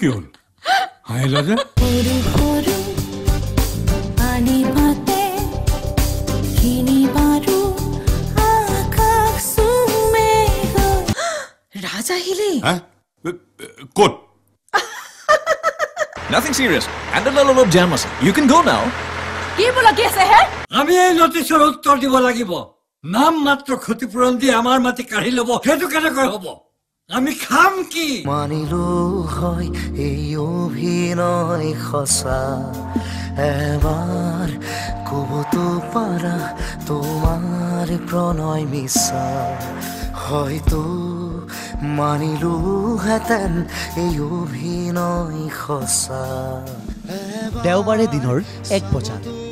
কি হ'ল হাঁহিলা যে ৰাজ আহিলে ক'ত Nothing serious. And a little of jam ase. You can go now. কি বলা কি আছে হে আমি এই নটিছৰ উত্তৰ দিব লাগিব নাম মাত্ৰ ক্ষতিপূৰণ দি আমাৰ মাটি কাঢ়ি ল'ব সেইটো কেনেকৈ হ'ব আমি খাম কি মানিলো হয় এই অভিনয় সঁচা এবাৰ ক'বতো পাৰা তোমাৰ প্ৰণয় মিছা হয়তো মানিলো হেতেন এই অভিনয় সঁচা দেওবাৰে দিনৰ 1 বজাত